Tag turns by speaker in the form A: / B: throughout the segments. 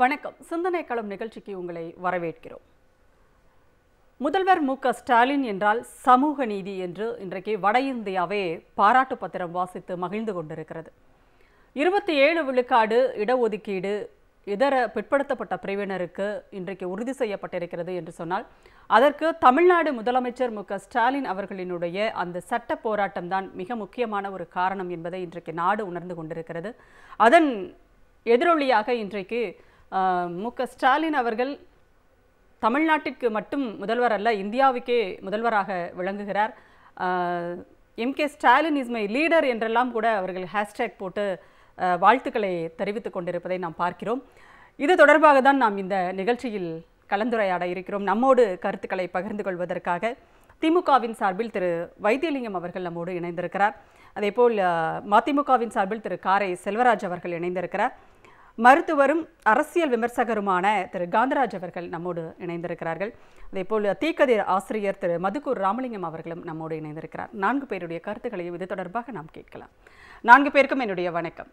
A: வணக்கம். சிந்தனைக்களம் நிகழ்ச்சிக்கு உங்களை வரவேற்கிறோம். முதல்வர் ஸ்டாலின் என்றால் சமூக நீதி என்று இன்றைக்கு வட இந்தியாவே பாராட்டு பத்திரம் வாசித்து மகிழ்ந்து கொண்டிருக்கிறது. 27 விழுக்காடு இடஒதுக்கீடு இதர பிற்படுத்தப்பட்ட பிரிவினருக்கு இன்றைக்கு உறுதி செய்யப்பட்டிருக்கிறது என்று சொன்னால் அதற்கு தமிழ்நாடு முதலமைச்சர் ஸ்டாலின் அவர்களினுடைய அந்த சட்ட போராட்டம் தான் மிக முக்கியமான ஒரு காரணம் என்பதை இன்றைக்கு நாடு உணர்ந்து கொண்டிருக்கிறது. அதன் எதிரொலியாக இன்றைக்கு ஸ்டாலின் அவர்கள் தமிழ்நாட்டிற்கு மட்டும் முதல்வர் அல்ல, இந்தியாவுக்கே முதல்வராக விளங்குகிறார். MKStalin இஸ் மை லீடர் என்றெல்லாம் கூட அவர்கள் ஹேஷ்டேக் போட்டு வாழ்த்துக்களை தெரிவித்துக் கொண்டிருப்பதை நாம் பார்க்கிறோம். இது தொடர்பாக தான் நாம் இந்த நிகழ்ச்சியில் கலந்துரையாட இருக்கிறோம். நம்மோடு கருத்துக்களை பகிர்ந்து கொள்வதற்காக திமுகவின் சார்பில் திரு வைத்தியலிங்கம் அவர்கள் நம்மோடு இணைந்திருக்கிறார். அதேபோல் மதிமுகவின் சார்பில் திரு காரை செல்வராஜ் அவர்கள் இணைந்திருக்கிறார். மருத்துவரும் அரசியல் விமர்சகருமான திரு காந்தராஜ் அவர்கள் நம்மோடு இணைந்திருக்கிறார்கள். அதேபோல் தீக்கதிர் ஆசிரியர் திரு மதுக்கூர் ராமலிங்கம் அவர்களும் நம்மோடு இணைந்திருக்கிறார். 4 பேருடைய கருத்துக்களையும் இது தொடர்பாக நாம் கேட்கலாம். 4 பேருக்கும் என்னுடைய வணக்கம்.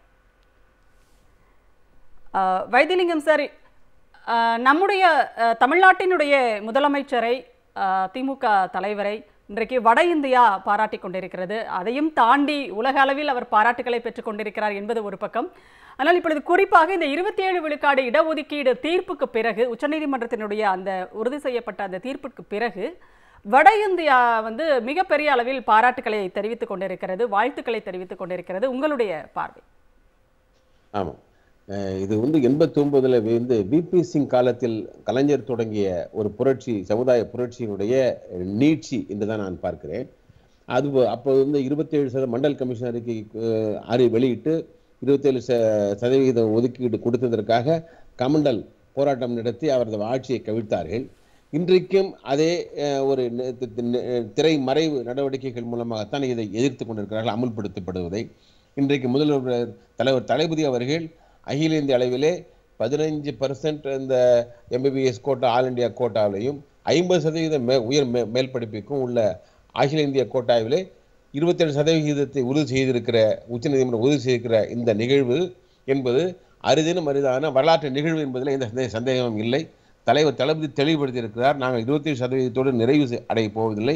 A: வைத்தியலிங்கம் சார், நம்முடைய தமிழ்நாட்டினுடைய முதலமைச்சரை, திமுக தலைவரை இன்றைக்கு வட இந்தியா பாராட்டி கொண்டிருக்கிறது. அதையும் தாண்டி உலக அளவில் அவர் பாராட்டுகளை பெற்றுக் கொண்டிருக்கிறார் என்பது ஒரு பக்கம். ஆனால் இப்பொழுது குறிப்பாக இந்த 27 விழுக்காடு இடஒதுக்கீடு தீர்ப்புக்கு பிறகு, உச்சநீதிமன்றத்தினுடைய அந்த உறுதி செய்யப்பட்ட அந்த தீர்ப்புக்கு பிறகு வட இந்தியா மிகப்பெரிய அளவில் பாராட்டுக்களை தெரிவித்துக் கொண்டிருக்கிறது, வாழ்த்துக்களை தெரிவித்துக் கொண்டிருக்கிறது. உங்களுடைய பார்வை?
B: ஆமாம், இது 89 பிபி சிங் காலத்தில் கலைஞர் தொடங்கிய ஒரு புரட்சி, சமுதாய புரட்சியினுடைய நீட்சி என்றுதான் நான் பார்க்கிறேன். அது அப்போது 27% மண்டல் கமிஷன் அறிக்கை வெளியிட்டு 27% ஒதுக்கீடு கொடுத்ததற்காக கமண்டல் போராட்டம் நடத்தி அவரது ஆட்சியை கவிழ்த்தார்கள். இன்றைக்கும் அதே ஒரு திரை மறைவு நடவடிக்கைகள் மூலமாகத்தான் இதை எதிர்த்து கொண்டிருக்கிறார்கள், அமுல்படுத்தப்படுவதை. இன்றைக்கு முதல்வர் தலைவர் தளபதி அவர்கள் அகில இந்திய அளவிலே 15% இந்த MBBS கோட்டா, ஆல் இண்டியா கோட்டாவிலையும் 50% உயர் மேல் படிப்புக்கும் உள்ள அகில இந்திய கோட்டாவிலே 27% உறுதி செய்திருக்கிற, உச்சநீதிமன்றம் உறுதி செய்திருக்கிற இந்த நிகழ்வு என்பது அரிதினும் அரிதான வரலாற்று நிகழ்வு என்பதில் எந்த சந்தேகமும் இல்லை. தலைவர் தளபதி தெளிவுபடுத்தியிருக்கிறார். நாங்கள் 27% நிறைவு அடைய போவதில்லை,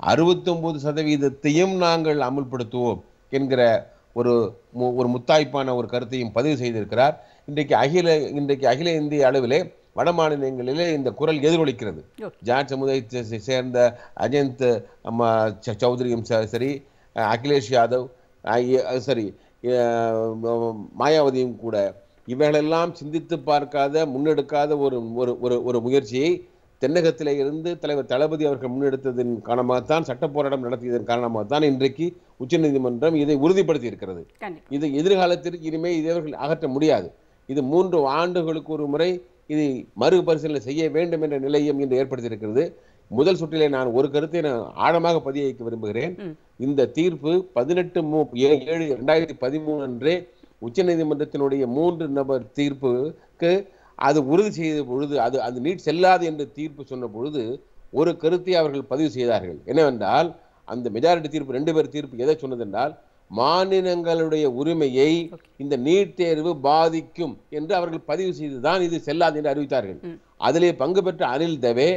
B: 69% நாங்கள் அமுல்படுத்துவோம் என்கிற ஒரு முத்தாய்ப்பான ஒரு கருத்தையும் பதிவு செய்திருக்கிறார். இன்றைக்கு அகில இந்திய அளவிலே வட மாநிலங்களிலே இந்த குரல் எதிரொலிக்கிறது. ஜாட் சமுதாயத்தை சேர்ந்த அஜந்த் சௌத்ரியும் சரி, அகிலேஷ் யாதவ் சரி, மாயாவதியும் கூட இவைகளெல்லாம் சிந்தித்து பார்க்காத, முன்னெடுக்காத ஒரு முயற்சியை தென்னகத்திலே இருந்து தலைவர் தளபதி அவர்கள் முன்னெடுத்ததன் காரணமாகத்தான், சட்ட போராட்டம் நடத்தியதன் காரணமாகத்தான் இன்றைக்கு உச்சநீதிமன்றம் இதை உறுதிப்படுத்தி இருக்கிறது. இது எதிர்காலத்திற்கு இனிமேல் இவர்கள் அகற்ற முடியாது. இது 3 ஆண்டுகளுக்கு ஒரு முறை இதை மறுபரிசீலனை செய்ய வேண்டும் என்ற நிலையம் இன்று ஏற்படுத்தியிருக்கிறது. முதல் சுற்றிலே நான் ஒரு கருத்தை ஆழமாக பதிய வைக்க விரும்புகிறேன். இந்த தீர்ப்பு 18/7/2013 அன்றே உச்சநீதிமன்றத்தினுடைய 3 நபர் தீர்ப்புக்கு அது உறுதி செய்த பொழுது, அது நீட் செல்லாது என்று தீர்ப்பு சொன்ன பொழுது ஒரு கருத்தை அவர்கள் பதிவு செய்தார்கள். என்னவென்றால், அந்த மெஜாரிட்டி தீர்ப்பு 2 பேர் தீர்ப்பு எதை சொன்னதென்றால், மாநிலங்களுடைய உரிமையை இந்த நீட் தேர்வு பாதிக்கும் என்று அவர்கள் பதிவு செய்துதான் இது செல்லாது என்று அறிவித்தார்கள். அதிலே பங்கு பெற்ற அனில் தவே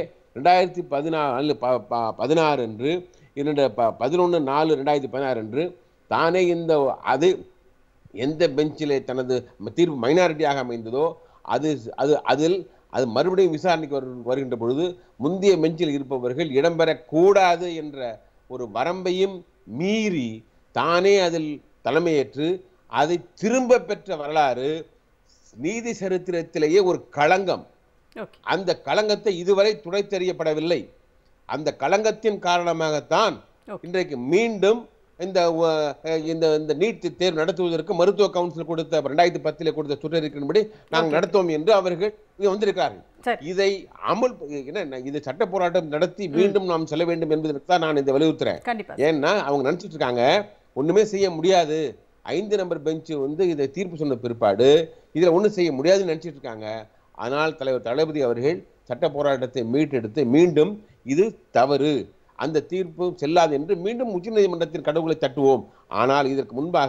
B: 2016 அன்று 11/4/2016 அன்று தானே அது எந்த பெஞ்சிலே தனது தீர்ப்பு மைனாரிட்டியாக அமைந்ததோ அதில் மறுபடியும் விசாரணைக்கு வருகின்ற பொழுது முந்தைய பெஞ்சில் இருப்பவர்கள் இடம்பெறக்கூடாது என்ற ஒரு வரம்பையும் மீறி தானே அதில் தலைமையேற்று அதை திரும்ப பெற்ற வரலாறு நீதி சரித்திரத்திலேயே ஒரு களங்கம். அந்த களங்கத்தை இதுவரை துடைத்தெறியப்படவில்லை. அந்த களங்கத்தின் காரணமாகத்தான் இன்றைக்கு மீண்டும் இந்த நீட் தேர்வு நடத்துவதற்கு மருத்துவ கவுன்சில் கொடுத்த 2010 கொடுத்த சுற்றறிக்கையின்படி நாங்கள் நடத்துவோம் என்று அவர்கள் வந்திருக்கிறார்கள். இதை இது சட்ட போராட்டம் நடத்தி மீண்டும் நாம் செல்ல வேண்டும் என்பதற்கு தான் நான் இதை வலியுறுத்துறேன். ஏன்னா அவங்க நினைச்சிட்டு இருக்காங்க ஒண்ணுமே செய்ய முடியாது, 5 நம்பர் பெஞ்சு இதை தீர்ப்பு சொன்ன பிற்பாடு இதுல ஒண்ணும் செய்ய முடியாதுன்னு நினைச்சிட்டு இருக்காங்க. ஆனால் தலைவர் தளபதி அவர்கள் சட்ட போராட்டத்தை மீட்டெடுத்து மீண்டும் இது தவறு, அந்த தீர்ப்பு செல்லாது என்று மீண்டும் உச்சநீதிமன்றத்தின் கடவுளை தட்டுவோம். ஆனால் இதற்கு முன்பாக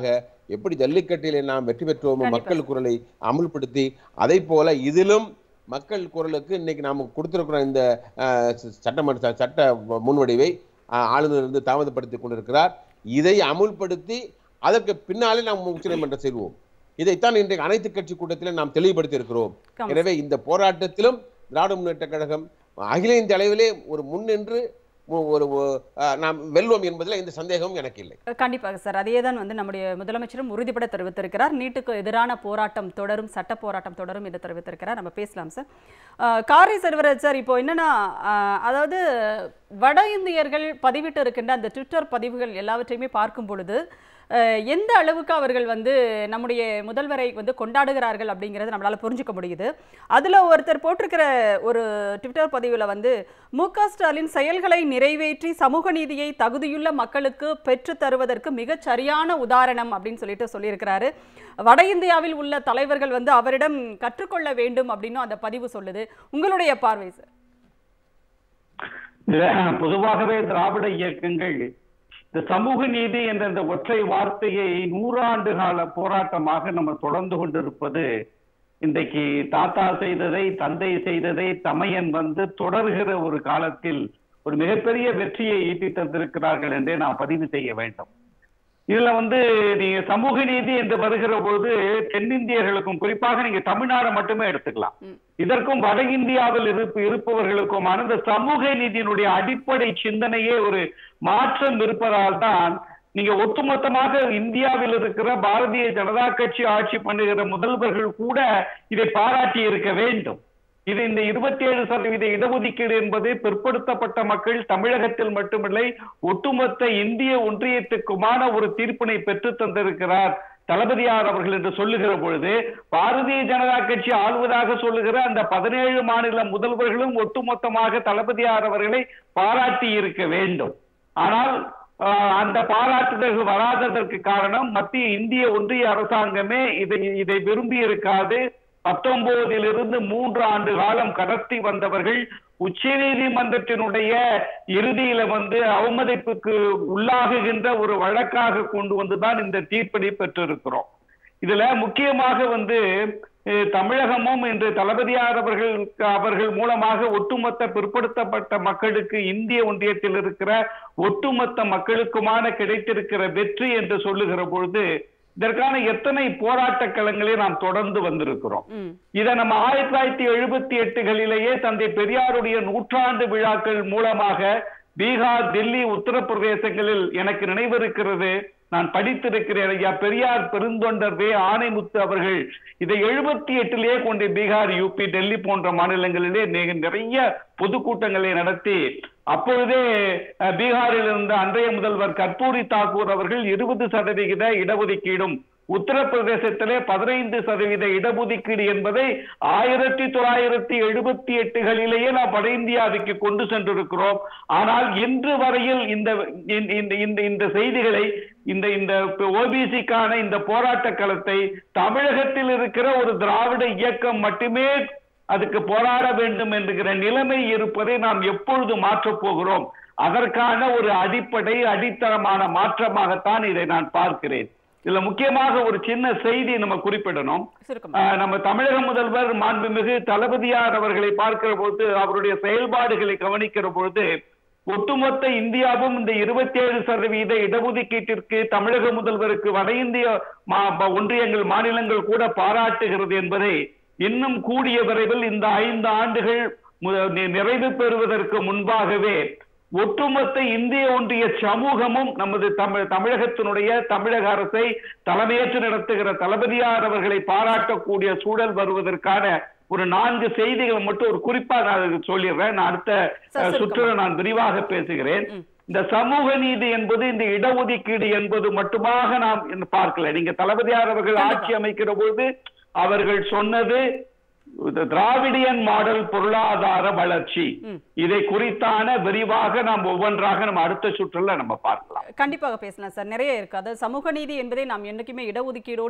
B: எப்படி ஜல்லிக்கட்டிலே நாம் வெற்றி பெற்றோமோ மக்கள் குரலை அமுல்படுத்தி அதை போல இதிலும் மக்கள் குரலுக்கு இன்னைக்கு நாம் கொடுத்திருக்கிற இந்த சட்ட முன்வடிவை ஆளுநர் தாமதப்படுத்தி கொண்டிருக்கிறார். இதை அமுல்படுத்தி அதற்கு பின்னாலே நாம் உச்சநீதிமன்றம் செல்வோம். இதைத்தான் இன்றைக்கு அனைத்து கட்சி கூட்டத்தில் நாம் தெளிவுபடுத்தி இருக்கிறோம். எனவே இந்த போராட்டத்திலும் திராவிட முன்னேற்ற கழகம் அகில இந்திய அளவிலே ஒரு முன்னின்று நாம் வெல்வோம் என்பதில் எந்த சந்தேகமும் எனக்கு இல்லை.
A: கண்டிப்பாக சார். அதேதான் நம்முடைய முதலமைச்சரும் உறுதிபட தெரிவித்திருக்கிறார். நீட்டுக்கு எதிரான போராட்டம் தொடரும், சட்ட போராட்டம் தொடரும் என்று தெரிவித்திருக்கிறார். நம்ம பேசலாம் சார். காரை செல்வராஜ் சார், இப்போ என்னன்னா, அதாவது வட இந்தியர்கள் பதிவிட்டு இருக்கின்ற அந்த ட்விட்டர் பதிவுகள் எல்லாவற்றையுமே பார்க்கும் பொழுது எந்த அளவுக்கு அவர்கள் நம்முடைய முதல்வரை கொண்டாடுகிறார்கள் அப்படிங்கிறது நம்மளால புரிஞ்சுக்க முடியுது. அதுல ஒருத்தர் போட்டிருக்கிற ஒரு ட்விட்டர் பதிவுல MK ஸ்டாலின் செயல்களை நிறைவேற்றி சமூக நீதியை தகுதியுள்ள மக்களுக்கு பெற்று தருவதற்கு மிகச் சரியான உதாரணம் அப்படின்னு சொல்லியிருக்கிறாரு. வட இந்தியாவில் உள்ள தலைவர்கள் அவரிடம் கற்றுக்கொள்ள வேண்டும் அப்படின்னு அந்த பதிவு சொல்லுது. உங்களுடைய பார்வை சார்?
C: பொதுவாகவே திராவிட இயக்கங்கள் இந்த சமூக நீதி என்ற இந்த ஒற்றை வார்த்தையை 100 ஆண்டு கால போராட்டமாக நம்ம தொடர்ந்து கொண்டிருப்பது இன்றைக்கு தாத்தா செய்ததை தந்தை செய்ததை தமையன் தொடர்கிற ஒரு காலத்தில் ஒரு மிகப்பெரிய வெற்றியை ஈட்டி தந்திருக்கிறார்கள் என்றே நாம் பதிவு செய்ய வேண்டும். இதுல நீங்க சமூக நீதி என்று வருகிற போது தென்னிந்தியர்களுக்கும், குறிப்பாக நீங்க தமிழ்நாடு மட்டுமே எடுத்துக்கலாம், இதற்கும் வட இந்தியாவில் இருப்பவர்களுக்குமான இந்த சமூக நீதியினுடைய அடிப்படை சிந்தனையே ஒரு மாற்றம் இருப்பதால் தான் நீங்க ஒட்டுமொத்தமாக இந்தியாவில் இருக்கிற பாரதிய ஜனதா கட்சி ஆட்சி பண்ணுகிற முதல்வர்கள் கூட இதை பாராட்டி இருக்க வேண்டும். இது இந்த 27% இடஒதுக்கீடு என்பது பிற்படுத்தப்பட்ட மக்கள் தமிழகத்தில் மட்டுமில்லை ஒட்டுமொத்த இந்திய ஒன்றியத்துக்குமான ஒரு தீர்ப்பினை பெற்று தந்திருக்கிறார் தளபதியார் அவர்கள் என்று சொல்லுகிற பொழுது, பாரதிய ஜனதா கட்சி ஆள்வதாக சொல்லுகிற அந்த 17 மாநில முதல்வர்களும் ஒட்டுமொத்தமாக தளபதியார் அவர்களை பாராட்டி இருக்க வேண்டும். ஆனால் அந்த பாராட்டுதல்கள் வராததற்கு காரணம் மத்திய இந்திய ஒன்றிய அரசாங்கமே இதை விரும்பி இருக்காது. 19 3 ஆண்டு காலம் கடத்தி வந்தவர்கள் உச்ச நீதிமன்றத்தினுடைய இறுதியில அவமதிப்புக்கு உள்ளாகுகின்ற ஒரு வழக்காக கொண்டு வந்துதான் இந்த தீர்ப்பினை பெற்றிருக்கிறோம். இதுல முக்கியமாக தமிழகமும் இன்று தளபதியார் அவர்கள் மூலமாக ஒட்டுமொத்த பிற்படுத்தப்பட்ட மக்களுக்கு இந்திய ஒன்றியத்தில் இருக்கிற ஒட்டுமொத்த மக்களுக்குமான கிடைத்திருக்கிற வெற்றி என்று சொல்லுகிற பொழுது இதற்கான எத்தனை போராட்ட களங்களை நாம் தொடர்ந்து வந்திருக்கிறோம். இதை நம்ம 1978களிலேயே தந்தை பெரியாருடைய 100ஆண்டு விழாக்கள் மூலமாக பீகார், டெல்லி, உத்தரப்பிரதேசங்களில் எனக்கு நினைவிருக்கிறது, நான் படித்திருக்கிறேன். ஐயா பெரியார் பெருந்தொண்டர் ஆணைமுத்து அவர்கள் இதை 78லேயே கொண்டு பீகார், யூபி, டெல்லி போன்ற மாநிலங்களிலே நிறைய பொதுக்கூட்டங்களை நடத்தி அப்பொழுதே பீகாரில் இருந்த அன்றைய முதல்வர் கர்பூரி தாக்கூர் அவர்கள் 20% இடஒதுக்கீடும் உத்தரப்பிரதேசத்திலே 15% இடஒதுக்கீடு என்பதை 1978களிலேயே நாம் வட இந்தியாவுக்கு கொண்டு சென்றிருக்கிறோம். ஆனால் இன்று வரையில் இந்த செய்திகளை இந்த ஓபிசிக்கான இந்த போராட்ட களத்தை தமிழகத்தில் இருக்கிற ஒரு திராவிட இயக்கம் மட்டுமே அதுக்கு போராட வேண்டும் என்கிற நிலைமை இருப்பதை நாம் எப்பொழுது மாற்றப் போகிறோம்? அதற்கான ஒரு அடித்தளமான மாற்றமாகத்தான் இதை நான் பார்க்கிறேன். இதுல முக்கியமாக ஒரு சின்ன செய்தி நம்ம குறிப்பிடணும். நம்ம தமிழக முதல்வர் மாண்புமிகு தளபதியார் அவர்களை பார்க்கிற பொழுது, அவருடைய செயல்பாடுகளை கவனிக்கிற பொழுது, ஒட்டுமொத்த இந்தியாவும் இந்த 27% இடஒதுக்கீட்டிற்கு தமிழக முதல்வருக்கு வட இந்திய ஒன்றியங்கள், மாநிலங்கள் கூட பாராட்டுகிறது என்பதை இன்னும் கூடிய விரைவில் இந்த 5 ஆண்டுகள் நிறைவு பெறுவதற்கு முன்பாகவே ஒட்டுமொத்த இந்திய ஒன்றிய சமூகமும் நமது தமிழகத்தினுடைய தமிழக அரசை தலைமையேற்று நடத்துகிற தளபதியார் அவர்களை பாராட்டக்கூடிய சூழல் வருவதற்கான ஒரு 4 செய்திகள் மட்டும் ஒரு குறிப்பா நான் சொல்லிடுறேன். நான் அடுத்த சுற்றுல நான் விரிவாக பேசுகிறேன். இந்த சமூக நீதி என்பது, இந்த இடஒதுக்கீடு என்பது மட்டுமாக நாம் பார்க்கல. நீங்க தளபதியார் அவர்கள் ஆட்சி அமைக்கிற பொழுது அவர்கள் சொன்னது திராவிடியன் மாடல் பொருளாதார வளர்ச்சி. இதை குறித்தான விரிவாக நாம் ஒவ்வொன்றாக நம்ம அடுத்த சுற்றுல நம்ம பார்க்கலாம்.
A: கண்டிப்பாக பேசலாம் சார். நிறைய இருக்கு. அதாவது சமூக நீதி என்பதை நாம் என்னைக்குமே இடஒதுக்கீடோடு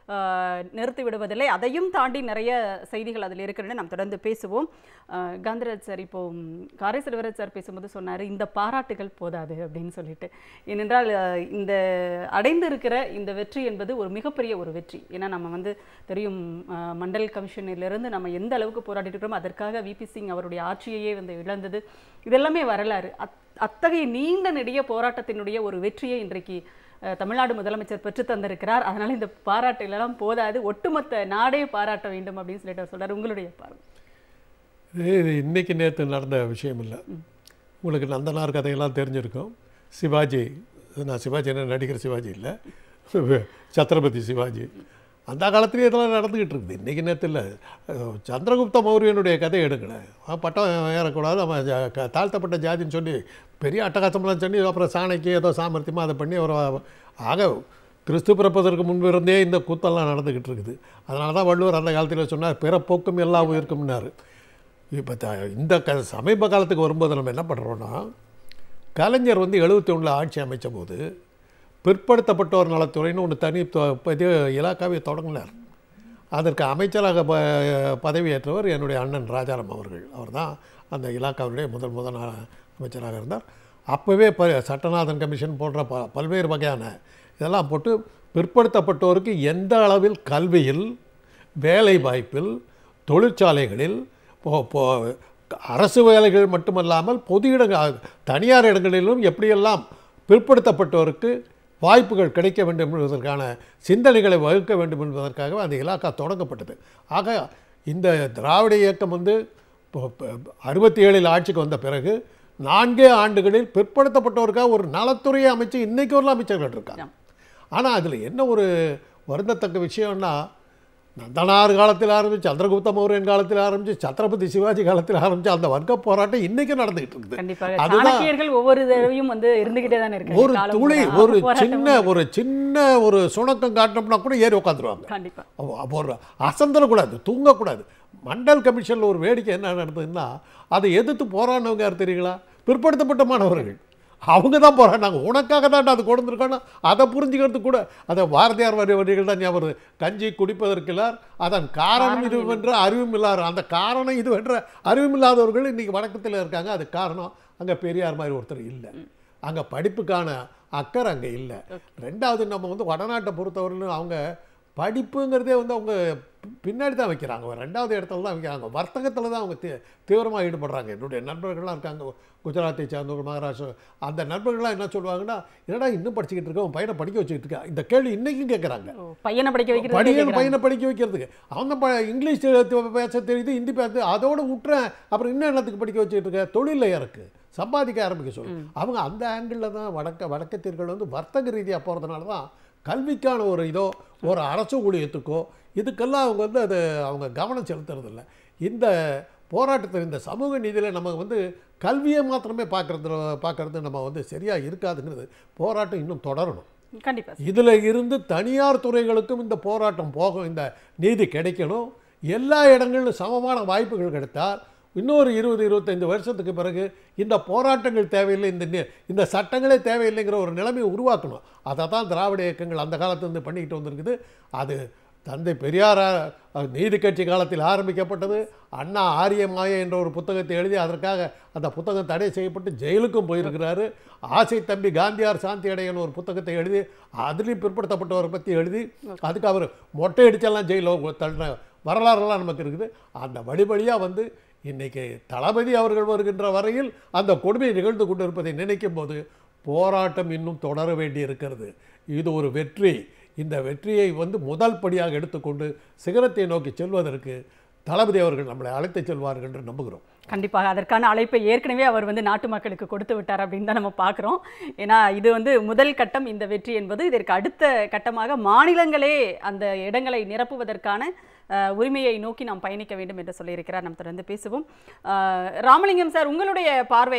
A: நிறுத்தி விடுவதில்லை. அதையும் தாண்டி நிறைய செய்திகள் அதில் இருக்கின்றன. நாம் தொடர்ந்து பேசுவோம். காந்திராஜ் சார், இப்போ காரை செல்வராஜ் சார் பேசும்போது சொன்னார், இந்த பாராட்டுகள் போதாது அப்படின்னு சொல்லிட்டு. ஏனென்றால் இந்த அடைந்திருக்கிற இந்த வெற்றி என்பது ஒரு மிகப்பெரிய ஒரு வெற்றி. ஏன்னா நம்ம வந்து தெரியும், மண்டல் கமிஷனிலிருந்து நம்ம எந்த அளவுக்கு போராடிட்டு இருக்கிறோம், அதற்காக விபி சிங் அவருடைய ஆட்சியையே வந்து இழந்தது, இதெல்லாமே வரலாறு. அத்தகைய நீண்ட நெடிய போராட்டத்தினுடைய ஒரு வெற்றியை இன்றைக்கு தமிழ்நாடு முதலமைச்சர் பெற்று தந்திருக்கிறார். அதனால இந்த பாராட்டுகளெல்லாம் போதாது, ஒட்டுமொத்த நாடே பாராட்ட வேண்டும் அப்படின்னு சொல்லிட்டு அவர் சொல்றாரு. உங்களுடைய பார்வை?
D: இது இன்னைக்கு நேற்று நடந்த விஷயம் இல்லை. உங்களுக்கு நந்தனார் கதையெல்லாம் தெரிஞ்சிருக்கும். சிவாஜி, நான் சிவாஜி என்ன நடிகர் சிவாஜி இல்லை, சத்ரபதி சிவாஜி, அந்த காலத்துலேயே இதெல்லாம் நடந்துக்கிட்டு இருக்குது. இன்றைக்கி நேற்று இல்லை. சந்திரகுப்த மௌரியனுடைய கதை எடுங்களேன். பட்டம் ஏறக்கூடாது, அவன் தாழ்த்தப்பட்ட ஜாதின்னு சொல்லி பெரிய அட்டகாசமெல்லாம் சொல்லி அப்புறம் சாணைக்கு ஏதோ சாமர்த்தியமாக அதை பண்ணி ஒரு ஆக கிறிஸ்து பிறப்பதற்கு முன்பு இருந்தே இந்த கூத்தெல்லாம் நடந்துக்கிட்டு இருக்குது. அதனால தான் வள்ளுவர் அந்த காலத்தில் சொன்னார், பிறப்போக்கும் எல்லா உயிருக்கும்னாரு. இப்போ இந்த சமீப காலத்துக்கு வரும்போது நம்ம என்ன பண்ணுறோன்னா, கலைஞர் வந்து 71 ஆட்சி அமைச்ச போது பிற்படுத்தப்பட்டோர் நலத்துறைன்னு ஒன்று தனி இலாக்காவை தொடங்கினார். அதற்கு அமைச்சராக பதவியேற்றவர் என்னுடைய அண்ணன் ராஜாராம் அவர்கள். அவர் தான் அந்த இலாக்காவுடைய முதல் அமைச்சராக இருந்தார். அப்போவே சட்டநாதன் கமிஷன் போன்ற பல்வேறு வகையான இதெல்லாம் போட்டு பிற்படுத்தப்பட்டோருக்கு எந்த அளவில் கல்வியில், வேலை வாய்ப்பில், தொழிற்சாலைகளில், அரசு வேலைகள் மட்டுமல்லாமல் பொது இடங்கள், தனியார் இடங்களிலும் எப்படியெல்லாம் பிற்படுத்தப்பட்டோருக்கு வாய்ப்புகள் கிடைக்க வேண்டும் என்பதற்கான சிந்தனைகளை வகுக்க வேண்டும் என்பதற்காக அந்த இலாக்கா தொடங்கப்பட்டது. ஆக இந்த திராவிட இயக்கம் வந்து 67 ஆட்சிக்கு வந்த பிறகு 4 ஆண்டுகளில் பிற்படுத்தப்பட்டவருக்காக ஒரு நலத்துறையை அமைச்சு இன்றைக்கு ஒரு அமைச்சர்கள் இருக்காங்க. ஆனால் அதில் என்ன ஒரு வருந்தத்தக்க விஷயம்னா, நந்தனார் காலத்தில் ஆரம்பித்து, சந்திரகுப்த மௌரியன் காலத்தில் ஆரம்பித்து, சத்ரபதி சிவாஜி காலத்தில் ஆரம்பித்து அந்த வர்க்க போராட்டம் இன்னைக்கு நடந்துகிட்டு இருக்குது.
A: அதுதான் ஒவ்வொரு தடவையும் வந்து இருந்துகிட்டே தான் இருக்கு.
D: ஒரு துளி, ஒரு சின்ன ஒரு சுணக்கம் காட்டினோம்னா கூட ஏறி உட்காந்துருவாங்க. கண்டிப்பாக ஒரு அசந்தரக்கூடாது, தூங்கக்கூடாது. மண்டல் கமிஷனில் ஒரு வேடிக்கை என்ன நடந்ததுன்னா, அதை எதிர்த்து போராடினவங்க யார் தெரியுங்களா? பிற்படுத்தப்பட்ட மாணவர்கள். அவங்க தான் போராடினாங்க. உனக்காக தான் அது கொடுத்துருக்கோன்னா அதை புரிஞ்சுக்கிறது கூட அதை பாரதியார் வரிகள் தான் ஞாபகம். கஞ்சி குடிப்பதற்கில்லார் அதன் காரணம் இதுவென்ற அறிவும் இல்லார். அந்த காரணம் இதுவென்ற அறிவும் இல்லாதவர்கள் இன்றைக்கி வழக்கத்தில் இருக்காங்க. அது காரணம் அங்கே பெரியார் மாதிரி ஒருத்தர் இல்லை. அங்கே படிப்புக்கான அக்கறை அங்கே இல்லை. ரெண்டாவது, நம்ம வந்து வடநாட்டை பொறுத்தவரையிலும் அவங்க படிப்புங்கிறதே வந்து அவங்க பின்னாடி தான் வைக்கிறாங்க. ரெண்டாவது இடத்துல தான் வைக்கிறாங்க. வர்த்தகத்தில் தான் அவங்க தீவிரமாக ஈடுபடுறாங்க. என்னுடைய நண்பர்கள்லாம் இருக்காங்க, குஜராத்தை சார்ந்தவர்கள், மகாராஷ்டிரா. அந்த நண்பர்கள்லாம் என்ன சொல்லுவாங்கன்னா, என்னடா இன்னும் படிச்சுக்கிட்டு இருக்கோம், உன் பையனை படிக்க வச்சுக்கிட்டு இருக்கா? இந்த கேள்வி இன்றைக்கும் கேட்குறாங்க. பையனை படிக்க வைக்கிறதுக்கு அவங்க இங்கிலீஷ் பேச தெரியுது, ஹிந்தி பேச, அதோடு விட்டுறேன், அப்புறம் இன்னும் என்னத்துக்கு படிக்க வச்சுக்கிட்டு இருக்க? தொழிலில் இறக்கு, சம்பாதிக்க ஆரம்பிக்க சொல்லு. அவங்க அந்த ஆங்கிளில் தான் வடக்கத்தியர்கள் வந்து வர்த்தக ரீதியாக போகிறதுனால தான் கல்விக்கான ஒரு இதோ ஒரு அரசு ஊழியத்துக்கோ இதுக்கெல்லாம் அவங்க வந்து அது அவங்க கவனம் செலுத்துறதில்லை. இந்த போராட்டத்தில், இந்த சமூக நீதியில் நம்ம வந்து கல்வியை மாத்திரமே பார்க்கறது நம்ம வந்து சரியாக இருக்காதுங்கிறது. போராட்டம் இன்னும் தொடரணும். கண்டிப்பாக இதில் இருந்து தனியார் துறைகளுக்கும் இந்த போராட்டம் போகும், இந்த நீதி கிடைக்கணும். எல்லா இடங்களிலும் சமமான வாய்ப்புகள் கிடைத்தால் இன்னொரு 20-25 வருஷத்துக்கு பிறகு இந்த போராட்டங்கள் தேவையில்லை, இந்த சட்டங்களே தேவையில்லைங்கிற ஒரு நிலைமையை உருவாக்கணும். அதை தான் திராவிட இயக்கங்கள் அந்த காலத்துலேருந்து பண்ணிக்கிட்டு வந்திருக்குது. அது தந்தை பெரியார் நீதி கட்சி காலத்தில் ஆரம்பிக்கப்பட்டது. அண்ணா ஆரியமாய என்ற ஒரு புத்தகத்தை எழுதி அதற்காக அந்த புத்தகம் தடை செய்யப்பட்டு ஜெயிலுக்கும் போயிருக்கிறாரு. ஆசை தம்பி காந்தியார் சாந்தி அடையன்னு ஒரு புத்தகத்தை எழுதி அதுலேயும் பிற்படுத்தப்பட்டவரை பற்றி எழுதி அதுக்கு அவர் மொட்டை அடிச்செல்லாம் ஜெயிலில் தள்ளின வரலாறுலாம் நமக்கு இருக்குது. அந்த வழியாக வந்து இன்றைக்கி தளபதி அவர்கள் வருகின்ற வரையில் அந்த கொடுமை நிகழ்ந்து கொண்டு இருப்பதை நினைக்கும் போது போராட்டம் இன்னும் தொடர வேண்டி இருக்கிறது. இது ஒரு வெற்றி. இந்த வெற்றியை வந்து முதல் படியாக எடுத்துக்கொண்டு சிகரத்தை நோக்கி செல்வதற்கு தளபதி அவர்கள் நம்மளை அழைத்து செல்வார்கள் என்று நம்புகிறோம்.
A: கண்டிப்பாக அதற்கான அழைப்பை ஏற்கனவே அவர் வந்து நாட்டு மக்களுக்கு கொடுத்து விட்டார் அப்படின்னு தான் நம்ம பார்க்குறோம். ஏன்னா இது வந்து முதல் கட்டம் இந்த வெற்றி என்பது. இதற்கு அடுத்த கட்டமாக மாநிலங்களே அந்த இடங்களை நிரப்புவதற்கான உரிமையை நோக்கி நாம் பயணிக்க வேண்டும் என்று சொல்லியிருக்கிறார். நாம் தொடர்ந்து பேசுவோம். ராமலிங்கம் சார், உங்களுடைய பார்வை,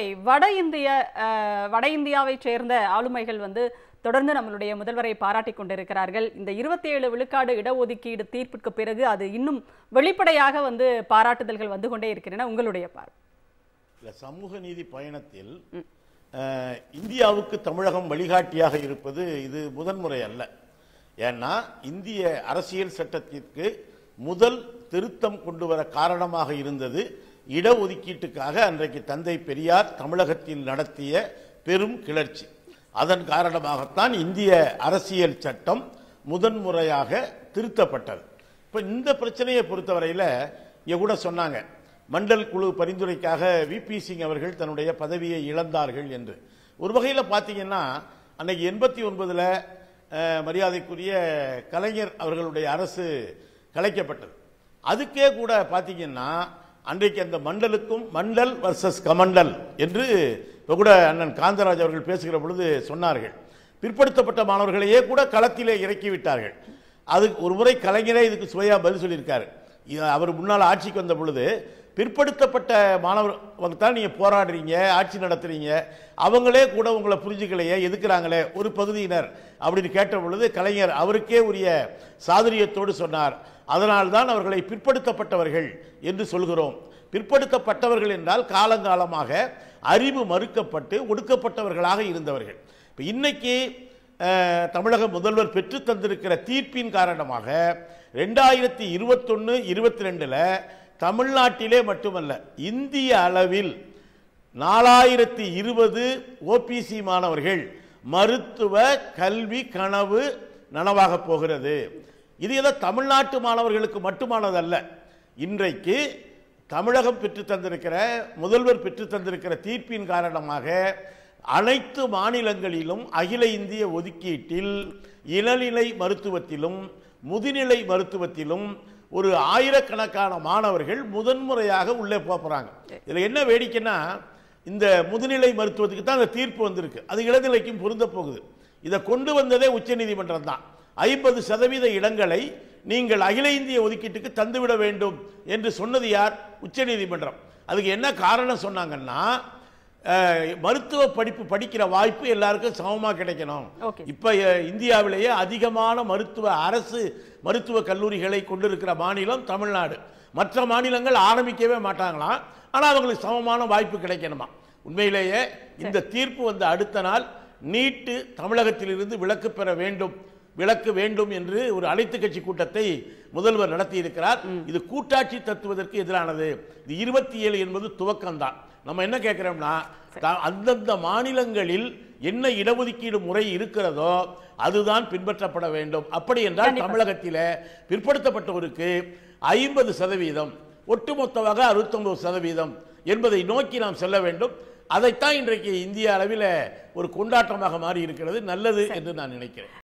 A: வட இந்தியாவை சேர்ந்த ஆளுமைகள் வந்து தொடர்ந்து நம்மளுடைய முதல்வரை பாராட்டி கொண்டிருக்கிறார்கள். இந்த 27 விழுக்காடு இடஒதுக்கீடு தீர்ப்புக்கு பிறகு அது இன்னும் வெளிப்படையாக வந்து பாராட்டுதல்கள் வந்து கொண்டே இருக்கின்றன. உங்களுடைய பார்வை?
E: சமூக நீதி பயணத்தில் இந்தியாவுக்கு தமிழகம் வழிகாட்டியாக இருப்பது இது முதன்முறை அல்ல. ஏன்னா இந்திய அரசியல் சட்டத்திற்கு முதல் திருத்தம் கொண்டு வர காரணமாக இருந்தது இடஒதுக்கீட்டுக்காக அன்றைக்கு தந்தை பெரியார் தமிழகத்தில் நடத்திய பெரும் கிளர்ச்சி. அதன் காரணமாகத்தான் இந்திய அரசியல் சட்டம் முதன்முறையாக திருத்தப்பட்டது. இப்போ இந்த பிரச்சனையை பொறுத்தவரையில் இங்கே கூட சொன்னாங்க, மண்டல் குழு பரிந்துரைக்காக விபி சிங் அவர்கள் தன்னுடைய பதவியை இழந்தார்கள் என்று. ஒரு வகையில் பார்த்தீங்கன்னா அன்னைக்கு 89ல் மரியாதைக்குரிய கலைஞர் அவர்களுடைய அரசு கலைக்கப்பட்டது. அதுக்கே கூட பார்த்தீங்கன்னா அன்றைக்கு அந்த மண்டலுக்கும் மண்டல் வர்சஸ் கமண்டல் என்று கூட அண்ணன் காந்தராஜ் அவர்கள் பேசுகிற பொழுது சொன்னார்கள். பிற்படுத்தப்பட்ட மாணவர்களையே கூட களத்திலே இறக்கி விட்டார்கள். அது ஒரு முறை கலைஞரே இதுக்கு சுவையாக பதில் சொல்லியிருக்காரு. அவர் முன்னால் ஆட்சிக்கு வந்த பொழுது பிற்படுத்தப்பட்ட மாணவர்கள் தான் நீங்கள் போராடுறீங்க, ஆட்சி நடத்துறீங்க, அவங்களே கூட உங்களை புரிஞ்சுக்கலையே, எதுக்குறாங்களே ஒரு பகுதியினர் அப்படின்னு கேட்ட பொழுது கலைஞர் அவருக்கே உரிய சாதுரியத்தோடு சொன்னார், அதனால்தான் அவர்களை பிற்படுத்தப்பட்டவர்கள் என்று சொல்கிறோம். பிற்படுத்தப்பட்டவர்கள் என்றால் காலங்காலமாக அறிவு மறுக்கப்பட்டு ஒடுக்கப்பட்டவர்களாக இருந்தவர்கள். இப்போ இன்னைக்கு தமிழக முதல்வர் பெற்று தந்திருக்கிற தீர்ப்பின் காரணமாக 2021-22 தமிழ்நாட்டிலே மட்டுமல்ல இந்திய அளவில் 4020 ஓபிசி மாணவர்கள் மருத்துவ கல்வி கனவு நனவாக போகிறது. இது ஏதோ தமிழ்நாட்டு மாணவர்களுக்கு மட்டுமானதல்ல. இன்றைக்கு தமிழகம் பெற்று தந்திருக்கிற முதல்வர் பெற்று தந்திருக்கிற தீர்ப்பின் காரணமாக அனைத்து மாநிலங்களிலும் அகில இந்திய ஒதுக்கீட்டில் இளநிலை மருத்துவத்திலும் முதுநிலை மருத்துவத்திலும் ஒரு ஆயிரக்கணக்கான மாணவர்கள் முதன்முறையாக உள்ளே போகிறாங்க. இதில் என்ன வேடிக்கைன்னா இந்த முதுநிலை மருத்துவத்துக்கு தான் அந்த தீர்ப்பு வந்திருக்கு, அது இளநிலைக்கும் பொருந்த போகுது. இதை கொண்டு வந்ததே உச்சநீதிமன்றம் தான். 50% இடங்களை நீங்கள் அகில இந்திய ஒதுக்கீட்டுக்கு தந்துவிட வேண்டும் என்று சொன்னது யார்? உச்சநீதிமன்றம். அதுக்கு என்ன காரணம் சொன்னாங்கன்னா, மருத்துவ படிப்பு படிக்கிற வாய்ப்பு எல்லாருக்கும் சமமாக கிடைக்கணும். இப்போ இந்தியாவிலேயே அதிகமான அரசு மருத்துவ கல்லூரிகளை கொண்டிருக்கிற மாநிலம் தமிழ்நாடு. மற்ற மாநிலங்கள் ஆரம்பிக்கவே மாட்டாங்களாம், ஆனால் அவங்களுக்கு சமமான வாய்ப்பு கிடைக்கணுமா. உண்மையிலேயே இந்த தீர்ப்பு வந்த அடுத்த நாள் நீட்டு தமிழகத்திலிருந்து விலக்கு வேண்டும் என்று ஒரு அனைத்து கட்சி கூட்டத்தை முதல்வர் நடத்தி இருக்கிறார். இது கூட்டாட்சி தத்துவதற்கு எதிரானது. இது 27 என்பது துவக்கம்தான். நம்ம என்ன கேட்கிறோம்னா, அந்தந்த மாநிலங்களில் என்ன இடஒதுக்கீடு முறை இருக்கிறதோ அதுதான் பின்பற்றப்பட வேண்டும். அப்படி என்றால் தமிழகத்தில் பிற்படுத்தப்பட்டவருக்கு 50%, ஒட்டுமொத்தமாக 69% என்பதை நோக்கி நாம் செல்ல வேண்டும். அதைத்தான் இன்றைக்கு இந்திய அளவில் ஒரு கொண்டாட்டமாக மாறி இருக்கிறது. நல்லது என்று நான் நினைக்கிறேன்.